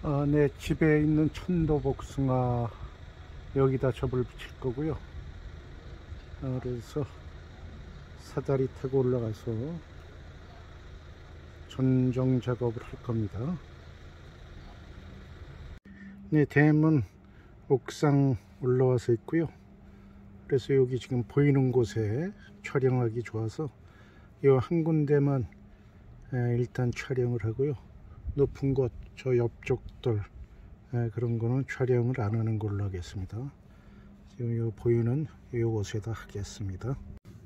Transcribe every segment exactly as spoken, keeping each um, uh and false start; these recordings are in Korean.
어, 내 집에 있는 천도복숭아 여기다 접을 붙일 거고요. 어, 그래서 사다리 타고 올라가서 전정 작업을 할 겁니다. 네, 대문 옥상 올라와서 있고요. 그래서 여기 지금 보이는 곳에 촬영하기 좋아서 이 한 군데만 일단 촬영을 하고요. 높은 곳, 저 옆쪽들 그런 거는 촬영을 안 하는 걸로 하겠습니다. 지금 요 보이는 이곳에다 하겠습니다.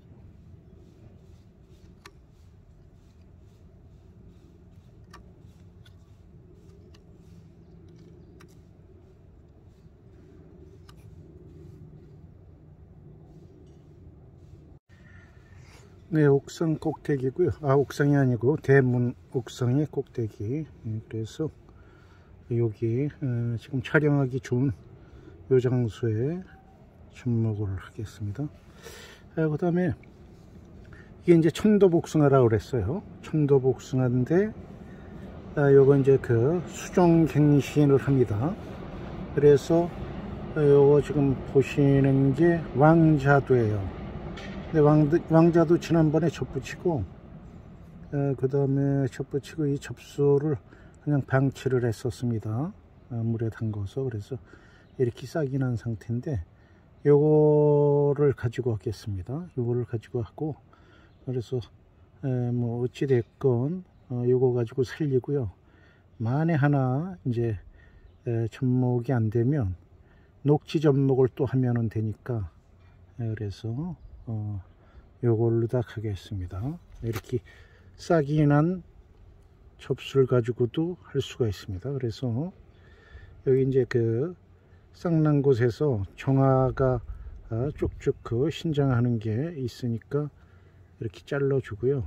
네, 옥상 꼭대기고요. 아, 옥상이 아니고 대문 옥상의 꼭대기. 그래서 여기 어, 지금 촬영하기 좋은 요 장소에 접목을 하겠습니다. 아, 그 다음에 이게 이제 천도복숭아라고 그랬어요. 천도복숭아인데 아, 요거 이제 그 수종갱신을 합니다. 그래서 요거 지금 보시는 게 왕자도예요. 근데 왕, 왕자도 지난번에 접붙이고 어, 그 다음에 접붙이고 이 접수를 그냥 방치를 했었습니다. 어, 물에 담궈서. 그래서 이렇게 싹이 난 상태인데 요거를 가지고 왔겠습니다. 요거를 가지고 왔고, 그래서 에, 뭐 어찌 됐건 어, 요거 가지고 살리고요. 만에 하나 이제 에, 접목이 안 되면 녹지 접목을 또 하면은 되니까 에, 그래서 어, 요걸로 다 하겠습니다. 이렇게 싹이 난 접수를 가지고도 할 수가 있습니다. 그래서 여기 이제 그 싹난 곳에서 정화가 쭉쭉 그 신장하는 게 있으니까 이렇게 잘라 주고요.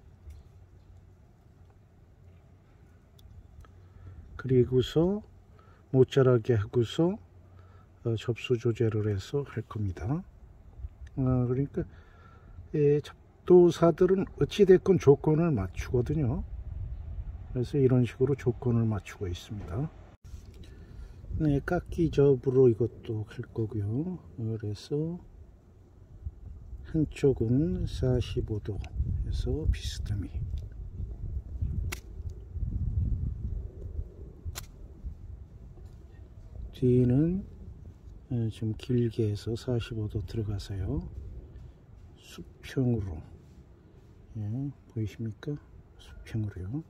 그리고서 못 자라게 하고서 접수 조제를 해서 할 겁니다. 어, 그러니까 예, 잡도사들은 어찌됐건 조건을 맞추거든요. 그래서 이런 식으로 조건을 맞추고 있습니다. 네, 깎기접으로 이것도 할 거고요. 그래서 한쪽은 사십오 도 해서 비스듬히, 뒤는 좀 길게 해서 사십오 도 들어가서요. 수평으로, 예, 보이십니까? 수평으로요.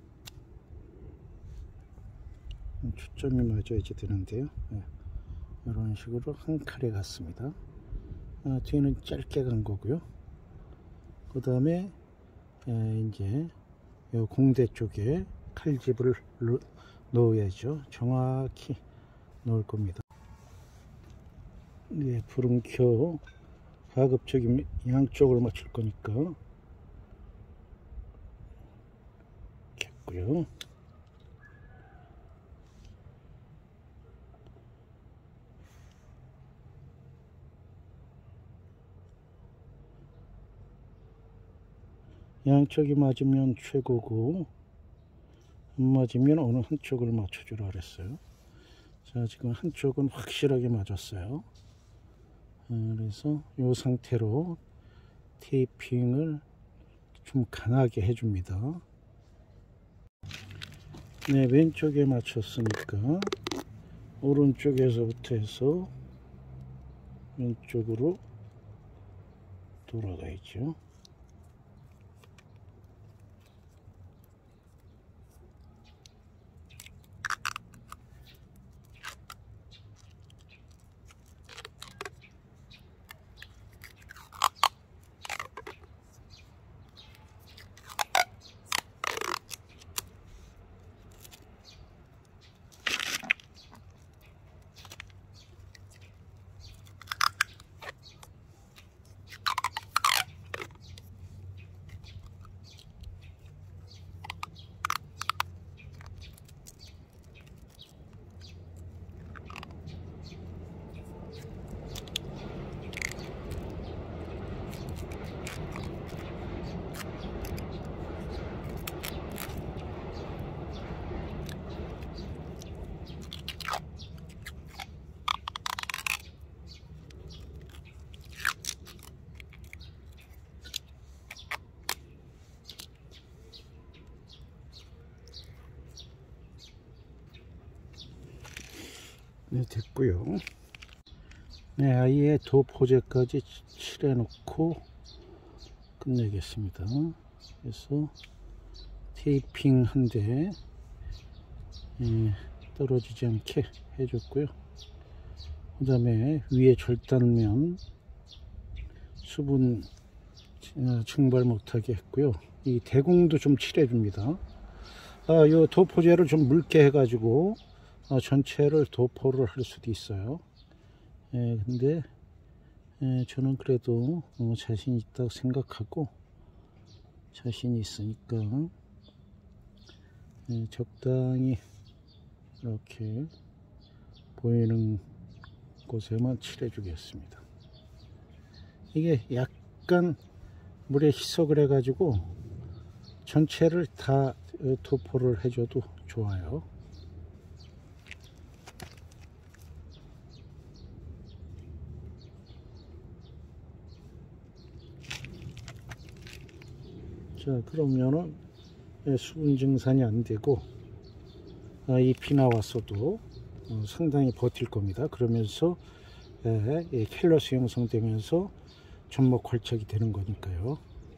초점이 맞아야지 되는데요. 예, 이런 식으로 한 칼에 갔습니다. 아, 뒤는 짧게 간 거고요. 그 다음에 이제 요 공대 쪽에 칼집을 넣어야죠. 정확히 넣을 겁니다. 네, 불은 켜 가급적이면 양쪽을 맞출 거니까 켰고요. 양쪽이 맞으면 최고고 안 맞으면 어느 한쪽을 맞춰주라 그랬어요. 자, 지금 한쪽은 확실하게 맞았어요. 그래서 이 상태로 테이핑을 좀 강하게 해줍니다. 네, 왼쪽에 맞췄으니까 오른쪽에서부터 해서 왼쪽으로 돌아가야죠. 네, 됐고요. 네, 아예 도포제까지 칠해 놓고 끝내겠습니다. 그래서 테이핑 한데 예, 떨어지지 않게 해줬고요. 그 다음에 위에 절단면 수분 증발 못하게 했고요. 이 대공도 좀 칠해줍니다. 아, 요 도포제를 좀 묽게 해가지고 아, 전체를 도포를 할 수도 있어요. 예, 근데 예, 저는 그래도 어, 자신 있다고 생각하고 자신이 있으니까 예, 적당히 이렇게 보이는 곳에만 칠해 주겠습니다. 이게 약간 물에 희석을 해 가지고 전체를 다 도포를 해줘도 좋아요. 자, 그러면은 수분 증산이 안 되고 아, 잎이 나왔어도 어, 상당히 버틸 겁니다. 그러면서 예, 예, 캘러스 형성되면서 접목 활착이 되는 거니까요.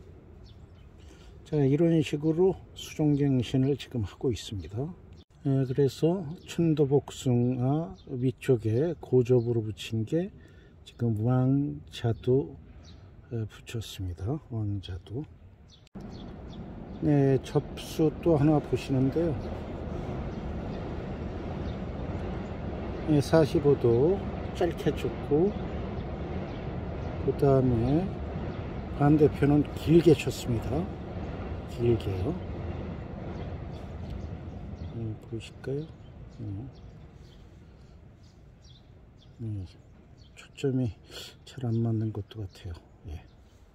자, 이런 식으로 수종갱신을 지금 하고 있습니다. 예, 그래서 춘도복숭아 위쪽에 고접으로 붙인 게 지금 왕자도 예, 붙였습니다. 왕자도. 네, 접수 또 하나 보시는데요. 네, 사십오 도 짧게 쳤고 그 다음에 반대편은 길게 쳤습니다. 길게요. 네, 보이실까요? 네. 네, 초점이 잘 안 맞는 것도 같아요. 예.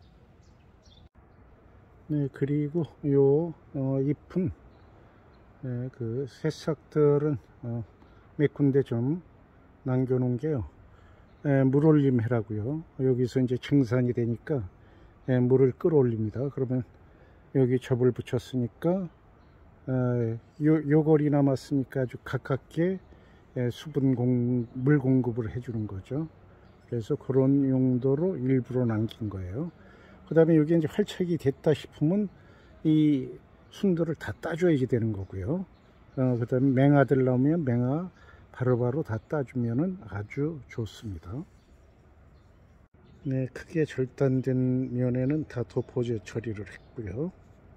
네, 그리고 요 어, 잎은 네, 그 새싹들은 어, 몇 군데 좀 남겨 놓은 게요. 예, 물올림 해라고요. 여기서 이제 증산이 되니까 예, 물을 끌어올립니다. 그러면 여기 접을 붙였으니까 예, 요, 요걸이 남았으니까 아주 가깝게 예, 수분 공, 물 공급을 해주는 거죠. 그래서 그런 용도로 일부러 남긴 거예요. 그 다음에 여기 이제 활착이 됐다 싶으면 이 순들을 다 따줘야지 되는 거고요. 어, 그 다음에 맹아들 나오면 맹아 바로바로 다 따주면 아주 좋습니다. 네, 크게 절단된 면에는 다 도포제 처리를 했고요.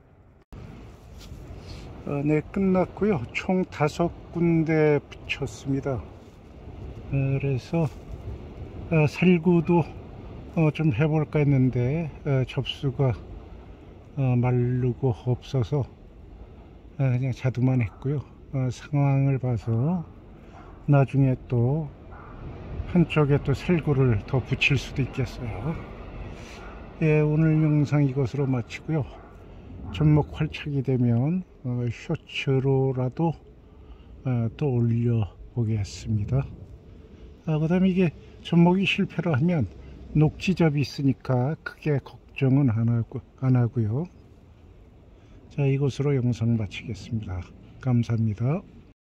어, 네, 끝났고요. 총 다섯 군데 붙였습니다. 어, 그래서 어, 살구도 어, 좀 해볼까 했는데 어, 접수가 어, 마르고 없어서 어, 그냥 자두만 했고요. 어, 상황을 봐서 나중에 또 한쪽에 또 살구를 더 붙일 수도 있겠어요. 예, 오늘 영상 이것으로 마치고요. 접목 활착이 되면 어, 쇼츠로라도 어, 또 올려 보겠습니다. 아, 그 다음에 이게 접목이 실패를 하면 녹지접이 있으니까 크게 걱정은 안, 하고, 안 하고요. 자, 이것으로 영상 마치겠습니다. 감사합니다.